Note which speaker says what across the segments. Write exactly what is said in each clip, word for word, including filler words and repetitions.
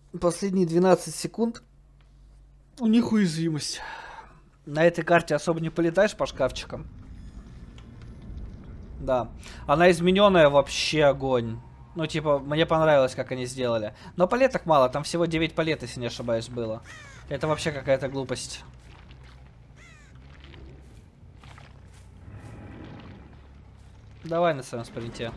Speaker 1: Последние двенадцать секунд у них уязвимость. На этой карте особо не полетаешь по шкафчикам. Да. Она измененная вообще огонь. Ну, типа, мне понравилось, как они сделали. Но палеток мало, там всего девять палет, если не ошибаюсь, было. Это вообще какая-то глупость. Давай на своем спринте.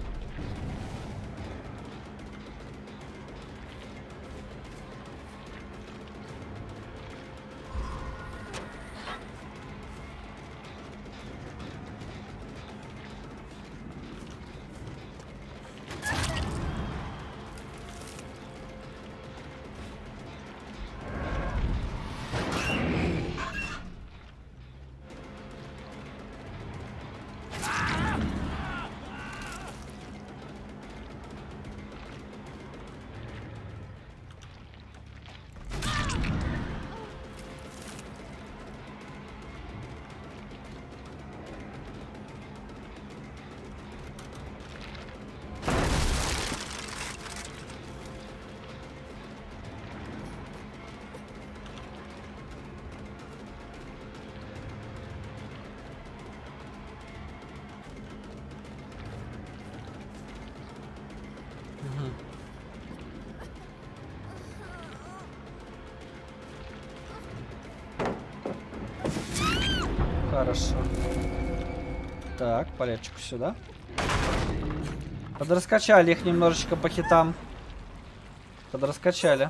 Speaker 1: Хорошо. Так, палеточку сюда. Подраскачали их немножечко по хитам. Подраскачали.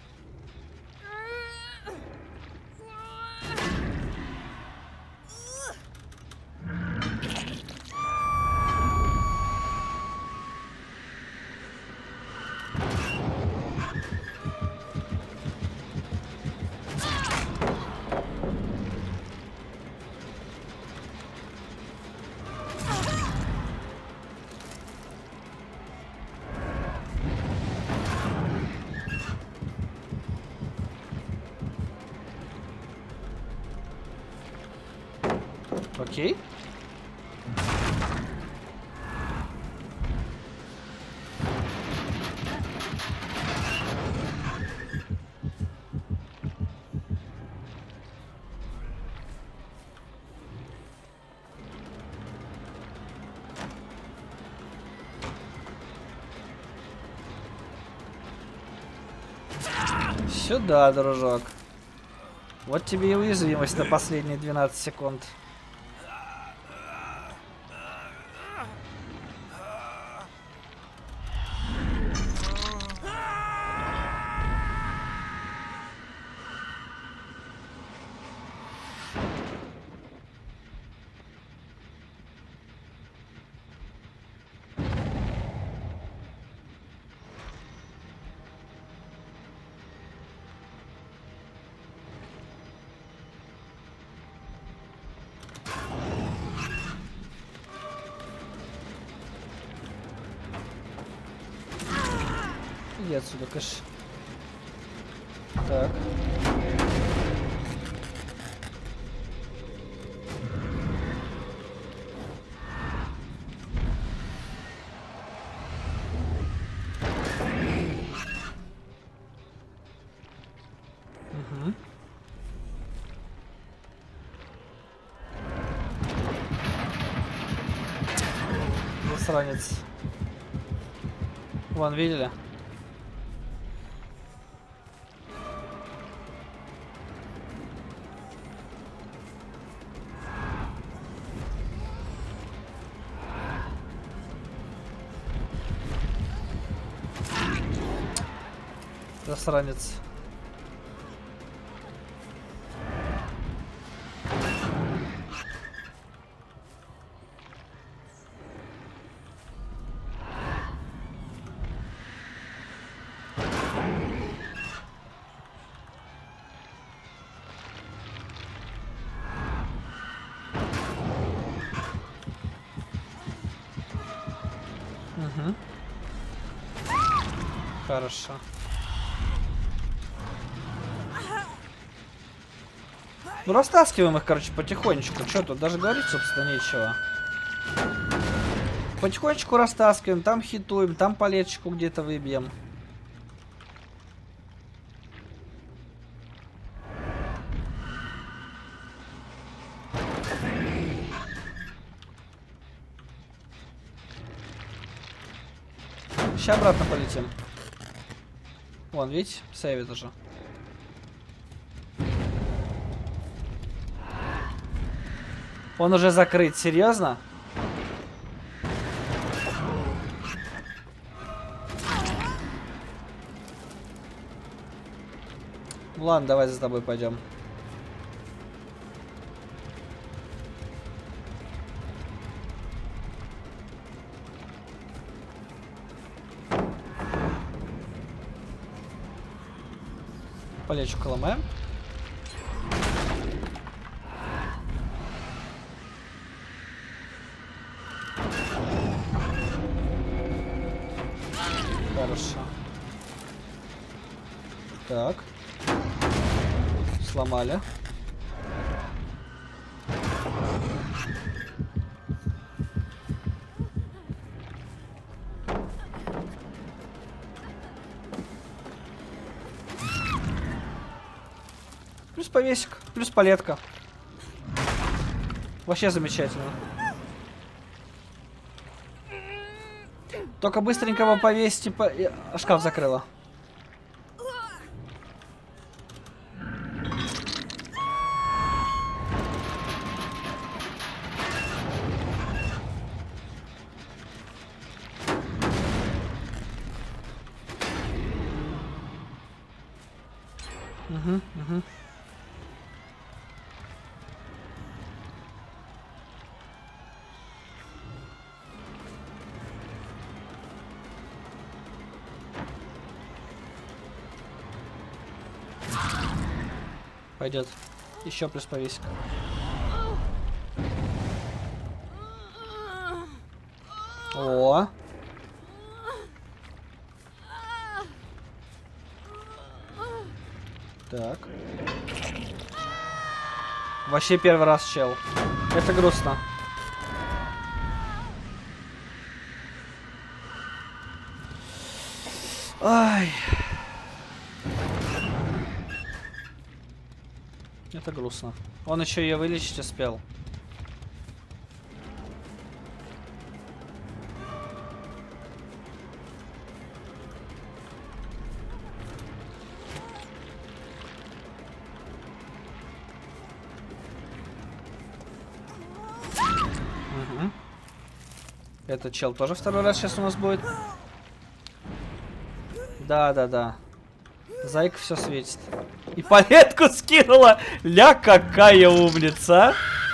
Speaker 1: Окей. Сюда, дружок. Вот тебе и уязвимость на последние двенадцать секунд. Иди отсюда, кэш. Так. Угу. Засранец. Вон, видели? Засранец. Угу. Хорошо. Ну, растаскиваем их, короче, потихонечку. Что тут даже говорить, собственно, нечего. Потихонечку растаскиваем, там хитуем, там палеточку где-то выбьем. Сейчас обратно полетим. Вон, видите, сейвит уже. Он уже закрыт, серьезно? Ну ладно, давай за тобой пойдем. Полечу Коломе. Хорошо. Так. Сломали. Плюс повесик, плюс палетка. Вообще замечательно. Только быстренько его повесить, по... шкаф закрыла. Угу, угу. Пойдет. Еще плюс повесик. О. Так. Вообще первый раз, чел. Это грустно. Ай. Это грустно. Он еще ее вылечить успел. Угу. Этот чел тоже второй раз сейчас у нас будет. Да, да, да. Зайка все светит. И палетку скинула. Ля, какая умница.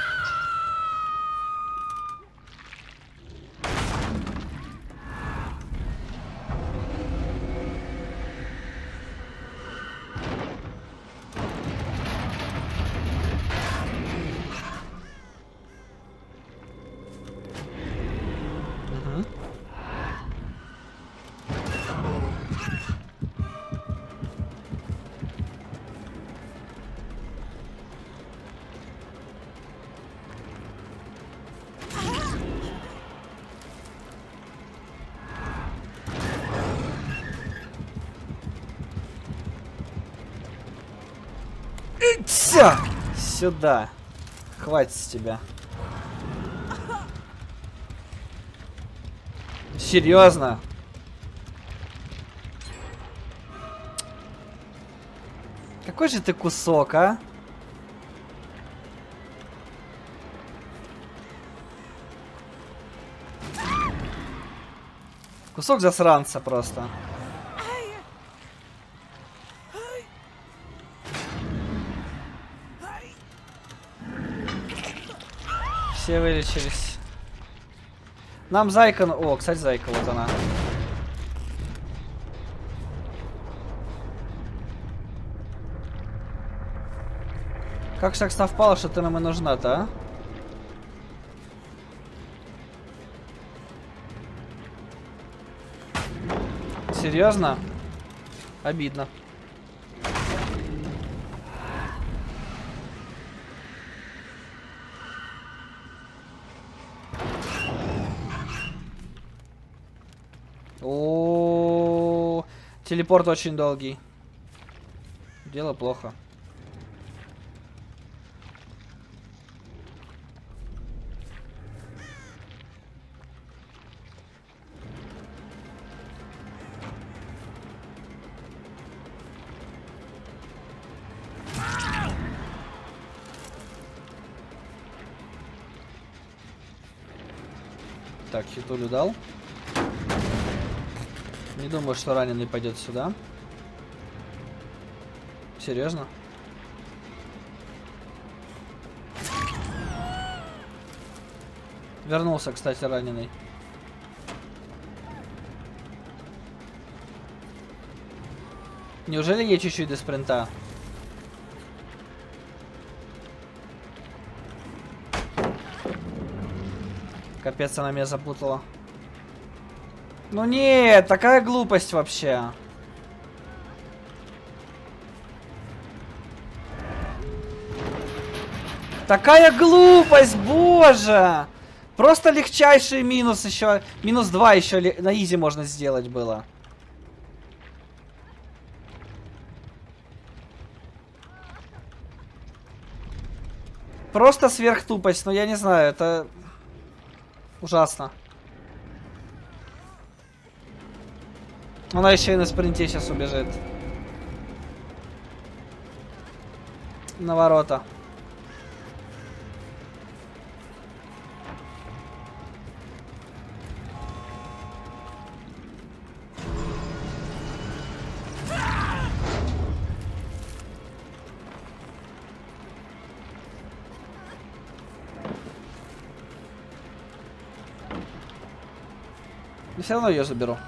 Speaker 1: Все! Сюда. Хватит с тебя. Серьезно? Какой же ты кусок, а? Кусок засранца просто. Все вылечились. Нам зайка... О, кстати, зайка, вот она. Как же так совпало, что ты нам и нужна-то, а? Серьезно? Обидно. О, телепорт очень долгий. Дело плохо. Так, хитулю дал. Не думаю, что раненый пойдет сюда. Серьезно? Вернулся, кстати, раненый. Неужели ей чуть-чуть до спринта? Капец, она меня запутала. Ну нет, такая глупость вообще. Такая глупость, боже! Просто легчайший минус еще. Минус два еще на изи можно сделать было. Просто сверхтупость, но я не знаю, это ужасно. Она еще и на спринте сейчас убежит. На ворота. Но все равно ее заберу.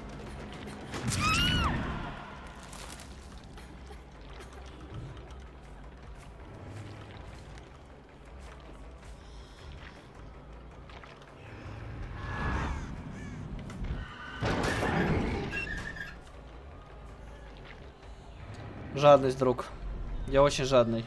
Speaker 1: Жадность, друг. Я очень жадный.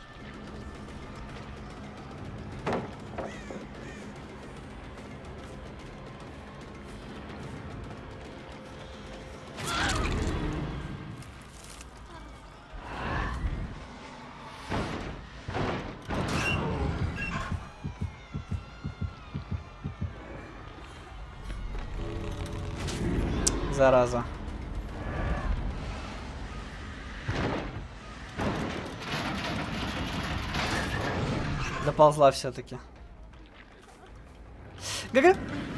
Speaker 1: Зараза. Доползла все-таки. ГГ.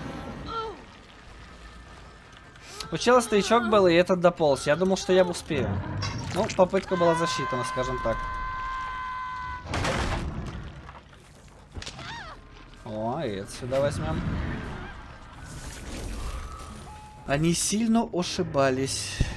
Speaker 1: У чела стоячок был, и этот дополз. Я думал, что я успею. Ну, попытка была засчитана, скажем так. О, и это сюда возьмем. Они сильно ошибались.